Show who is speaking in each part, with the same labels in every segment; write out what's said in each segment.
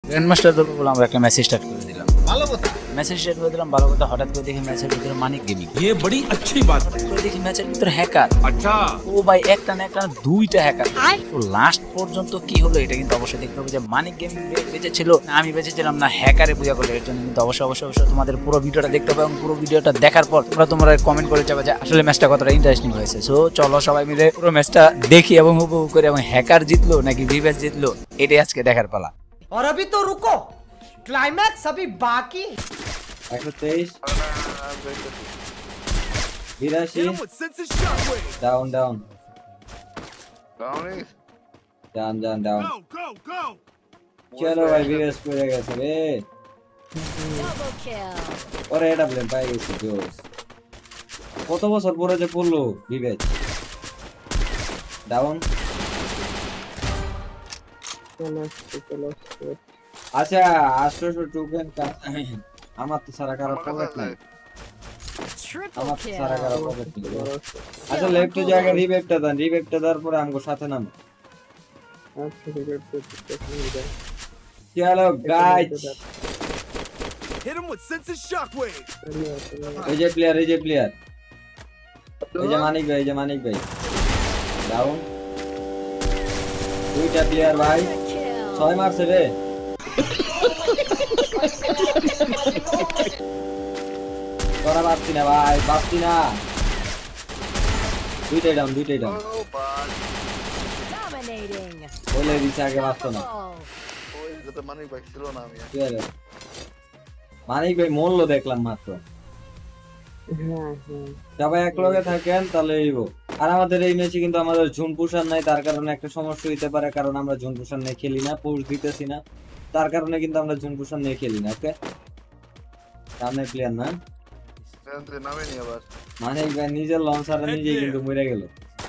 Speaker 1: Grand master তো বললাম আমরা একটা ম্যাচ স্টার্ট করে দিলাম, ভালো কথা ম্যাচ স্টার্ট করে দিলাম, ভালো কথা। হঠাৎ করে দেখি ম্যাচের ভিতরে মানিক গেমিং, ये बड़ी अच्छी बात है। করে দেখি ম্যাচের ভিতরে হ্যাকার, আচ্ছা ও ভাই একটা না একটা দুইটা হ্যাকার। তো লাস্ট পর্যন্ত কি হলো এটা কিন্তু অবশ্যই দেখতে হবে যে মানিক গেমিং বেঁচে ছিল না আমি বেঁচে ছিলাম না হ্যাকারে বুঝা করলো। এর জন্য কিন্তু অবশ্যই অবশ্যই অবশ্যই তোমাদের পুরো ভিডিওটা দেখতে হবে এবং পুরো ভিডিওটা দেখার পর তোমরা কমেন্ট করে যাবে যে আসলে ম্যাচটা কতটা ইন্টারেস্টিং হয়েছে। সো চলো সবাই মিলে পুরো ম্যাচটা দেখি এবং উপভোগ করি এবং হ্যাকার জিতলো নাকি ভিভ্যাস জিতলো এটাই আজকে দেখার পালা।
Speaker 2: और अभी तो रुको, क्लाइमैक्स अभी बाकी।
Speaker 3: 123 82 डाउन डाउन डाउन चलो भाई विवेस পড়ে গেছে রে। ওরে এটা ব্লেম পাই গেছে জোস। কত বছর পরে যে পড়লো বিবেস। ডাউন আচ্ছা 800 টোকেন আমার তো সারা কারো পকেট নাই, আমার তো সারা কারো পকেট নেই। আচ্ছা লেফট জায়গা রিভাইভটা দেন, রিভাইভটা দেওয়ার পরে আমগো সাথে নাম। চলো guys
Speaker 4: Hit him with sense of shockwave.
Speaker 3: এই যে প্লেয়ার এই যে মানিক ভাই ডাউন। দুইটা প্লেয়ার ভাই 6 মারছে রে। তোরা বাঁচতি না ভাই, বাঁচতি না। দুইটাই ডাউন বলে দিছে আগে বাঁচতো না। মানিক ভাই মরলো দেখলাম মাত্র। সবাই এক লগে থাকেন তাহলে আর আমাদের এই ম্যাচে কিন্তু আমাদের জুন পুষার নাই, তার কারণে একটা সমস্যা হইতে পারে, কারণ আমরা জুন পুষার নিয়ে খেলি না, পোস্ট দিতেছি না, তার কারণে কিন্তু আমরা জুন পুষার নিয়ে খেলি না। ওকে সামনে প্লেয়ার না মানে নিজের লঞ্চারে নিজেই কিন্তু মরে গেল।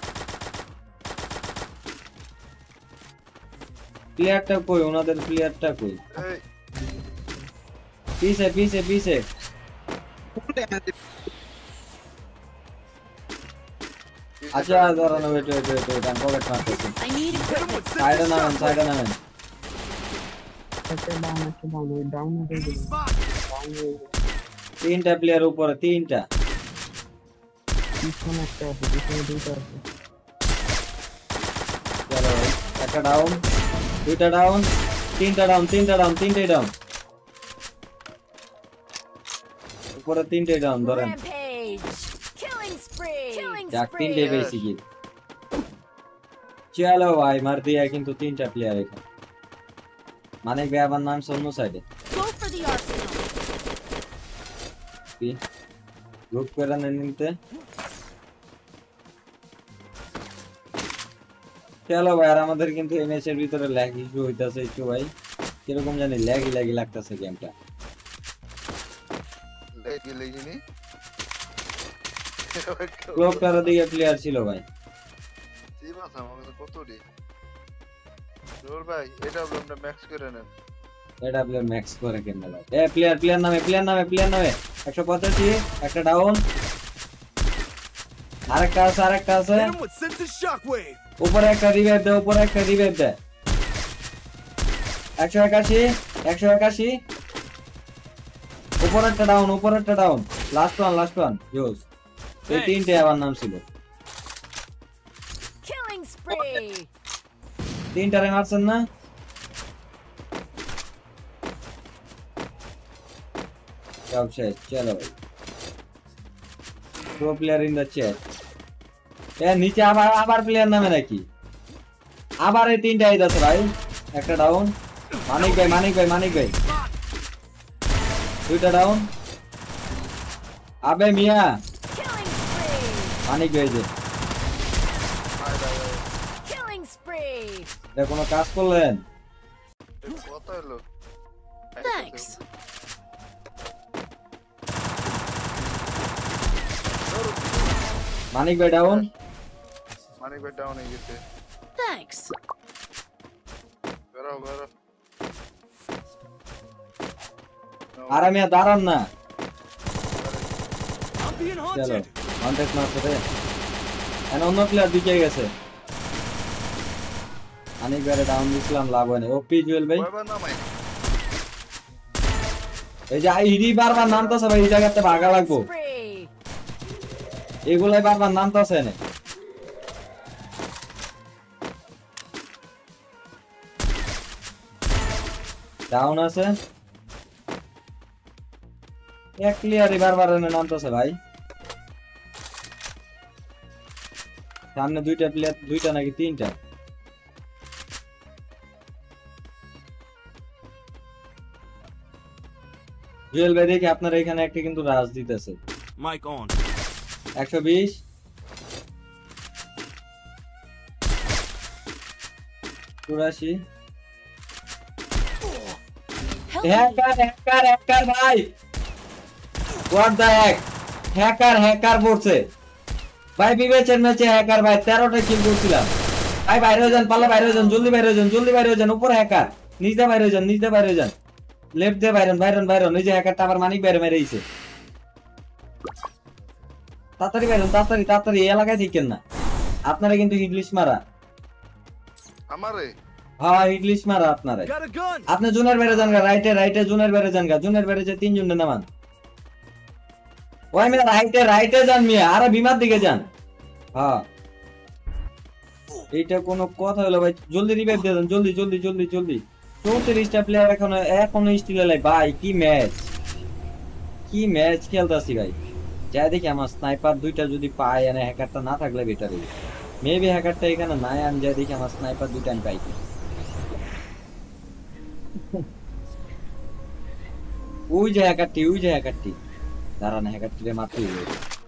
Speaker 3: প্লেয়ারটা কই, ওনাদের প্লেয়ারটা কই? পিছে আচ্ছা ধরো ওয়েট আমি পকেট মারতেছি। সাইডে নামেন তিনটা প্লেয়ার উপরে, তিনটা চলো একটা ডাউন, দুইটা ডাউন, তিনটাই ডাউন উপরে তিনটাই ডাউন। ধরেন যাক তিনটাই বেশি কি। চলো ভাই মার দিয়া কিন্তু তিনটা প্লেয়ার এখানে। মানে আমার নাম অন্য সাইডে গ্রুপ করে নিতে। চলো ভাই আর আমাদের কিন্তু এই ম্যাচের ভিতরে ল্যাগ ইস্যু হইতাছে একটু ভাই, কিরকম জানি ল্যাগই লাগতাছে গেমটা। ক্লোকটার দিকে প্লেয়ার ছিল ভাই। এটা ম্যাক্স করে কেন ভাই? এ প্লেয়ার নামে 185 একটা ডাউন, আরেকটা আছে উপরে একটা রিভাইভ দে 181 উপরে একটা ডাউন লাস্ট ওয়ান ইউজ। এই তিনটে আমার নাম ছিল, তিনটারে মারছেন না? সব শেষ। চলো ভাই pro player in the chat. এ নিচে আবার প্লেয়ার নামে নাকি? আবার এই তিনটা আইতাছে ভাই। একটা ডাউন, মানিক ভাই দুইটা ডাউন। আবে মিয়া মানিক ভাই যে কোনো কাজ করলেন? মানিক ভাই ডাউন হয়ে গেছে। আর আমি দাঁড়ান না। চলো কন্টাক্ট মারছে রে, অন্য প্লেয়ার দিকে গেছে। অনেক বারে ডাউন দিছিলাম, লাভ হয়নি। ওপি জুয়েল ভাই এই যে আইডি বারবার নামতাছে ভাই, এই জায়গাতে ভাগা লাগবো, এগুলাই বারবার নামতাছে না। ডাউন আছে, এক ক্লিয়ারই বারবার এনে নামতাছে ভাই। সামনে দুইটা প্লেয়ার, দুইটা নাকি তিনটা। জুয়েল ভাই দেখি আপনার এখানে একটা কিন্তু রাজ দিতেছে।
Speaker 4: Mic on.
Speaker 3: 120 84 হ্যাকার ভাই, হোয়াট দ্য হ্যাকার পড়ছে ভাই। বিবেচের ম্যাচে হ্যাকার ভাই 13টা কিল করছিলাম ভাই। বাইরে হয়ে যান, পাল্লা বাইরে হয়ে যান, জলদি বাইরে হয়ে যান। উপরে হ্যাকার, নিচে বাইরে হয়ে যান, লেফট দিয়ে বাইরন। এই যে হ্যাকারটা আবার মানিক বাইরে মেরেছে। তাড়াতাড়ি বাইরন, তাড়াতাড়ি এই এলাকায় থাকেন না। আপনারা কিন্তু হিটলিশ মারা,
Speaker 5: আমারে
Speaker 3: হ্যাঁ হিটলিশ মারা আপনারা।
Speaker 5: got a gun.
Speaker 3: আপনি জুনের বাইরে যান গা, রাইটে জুনের বাইরে যান গা। জুনের বাইরে যে 3 জনের নামান। ওই মিয়া রাইটে যান মিয়া, আর বিমার দিকে যান। হ্যাঁ এইটা কোনো কথা হলো ভাই? জলদি রিভাইভ দিয়ে দেন, জলদি। 34টা প্লেয়ার এখনো স্টিল লাই ভাই। কি ম্যাচ খেলতাছি ভাই। যাই দেখি আমার স্নাইপার দুইটা যদি পাই, এনে হ্যাকারটা না থাকলে বেটার হবে। মেবি হ্যাকারটা এখানে নাই, আমি যাই দেখি আমার স্নাইপার দুইটা আমি পাই কি। ওই যে হ্যাকারটি দাঁড়ান, হ্যাকারটি মারতেই হবে।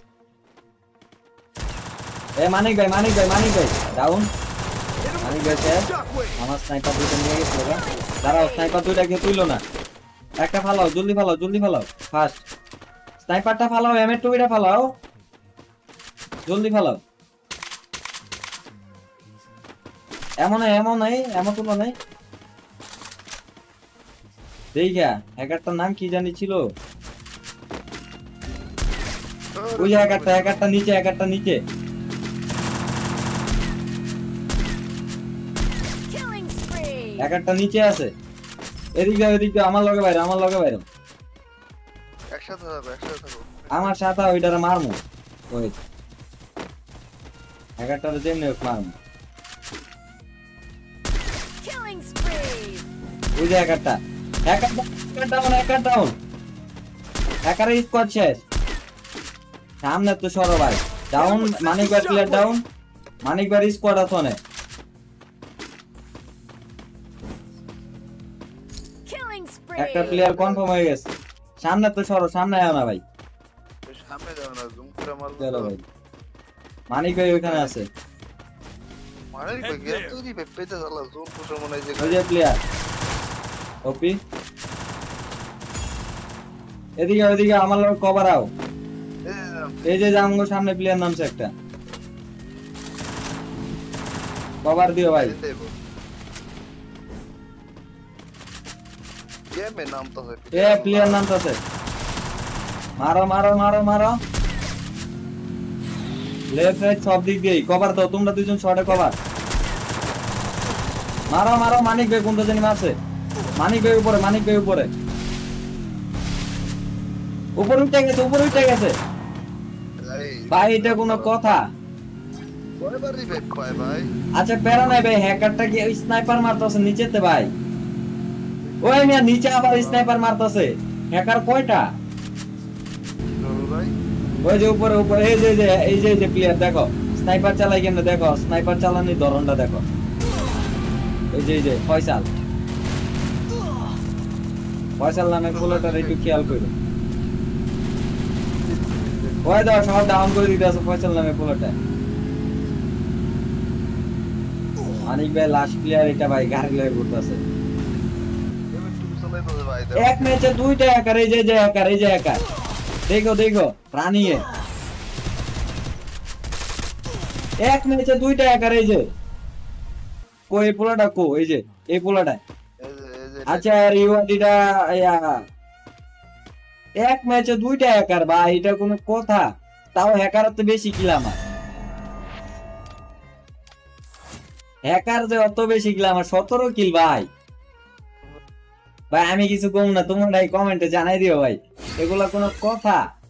Speaker 3: এ মানিক ভাই ডাউন। মানিক ভাই শেষ। আমার স্নাইপার দুইটা নিয়ে গেছিল গা। দাঁড়াও, স্নাইপার দুইটা কেউ তুইলো না। একটা ফালাও, জলদি ফালাও ফাস্ট। স্নাইপারটা ফালাও, M2টা ফালাও, জলদি ফালাও। এমন তুলো নাই। দেখা হ্যাকারটার নাম কি জানি ছিল। ওই যে হ্যাকারটা নিচে। হ্যাকারটা নিচে আছে। এদিকে আমার লগে বাইরে।
Speaker 5: একসাথে থাকো।
Speaker 3: আমার সাথে ওইটারে মারমু। ওই হ্যাকারটারে যেমনি হোক মারমু। ওই যে হ্যাকার ডাউন। হ্যাকারের স্কোয়াড শেষ। সামনে তো সরো ভাই। ডাউন মানিক ভাই প্লেয়ার ডাউন। মানিক ভাই স্কোয়াড আছে অনেক। একটা প্লেয়ার কনফার্ম হয়ে গেছে। সামনে তো সরো, সামনে আয় না ভাই।
Speaker 5: সামনে যাও না, জুম করে মারবো।
Speaker 3: চলো ভাই, মানিক ভাই ওখানে আছে।
Speaker 5: মানিক ভাই গেম তৈরি পেতে চালা, জুম পুষো মনে হয় যে
Speaker 3: ওই যে প্লেয়ার ওপি। এদিকে আমার লোক কভার আও। এই যে জামগো সামনে প্লেয়ার নামছে একটা, কভার দিও ভাই।
Speaker 5: গেমে নাম তো হয়।
Speaker 3: এ প্লেয়ার নামতাছে, মারো। লেফট রাইট সব দিক দিয়ে কভার দাও, তোমরা দুজন শর্টে কভার। মারো। মানিক ভাই কোনটা জানি মারছে। মানিক ভাই উপরে উঠে গেছে ভাই। এটা কোনো কথা?
Speaker 5: কয়বার রিভাইভ পায় ভাই?
Speaker 3: আচ্ছা প্যারা নাই ভাই, হ্যাকারটা কি ওই স্নাইপার মারতেছে নিচেতে ভাই? ওই মিয়া নিচে আবার স্নাইপার মারতেছে। হ্যাকার কয়টা?
Speaker 5: ভাই
Speaker 3: ওই যে উপরে এই যে প্লেয়ার দেখো, স্নাইপার চালাই কেন দেখো, স্নাইপার চালানোর ধরনটা দেখো। এই যে ফয়সাল নামে পোলাটার একটু খেয়াল করো। ওই দাও সব ডাউন করে দিতে আছে ফয়সাল নামে পোলাটা। মানিক ভাই লাস্ট প্লেয়ার এটা ভাই, গাড়ি লয়ে ঘুরতেছে। এক ম্যাচে 2টা হ্যাকার। এই যে হ্যাকার দেখো প্রাণীয়ে এক ম্যাচে 2টা হ্যাকার। এই যে কই পোলাটা কো, এই যে এই পোলাটা। আচ্ছা আর ইউআইডিটা এক ম্যাচে 2টা হ্যাকার ভাই, এটা কোনো কথা? তাও হ্যাকার তো বেশি কিল আমার। হ্যাকার যে অত বেশি কিল আমার, 17 কিল ভাই। ভাই আমি কিছু কম না, তোমরাই কমেন্টে জানাই দিও ভাই, এগুলা কোনো কথা?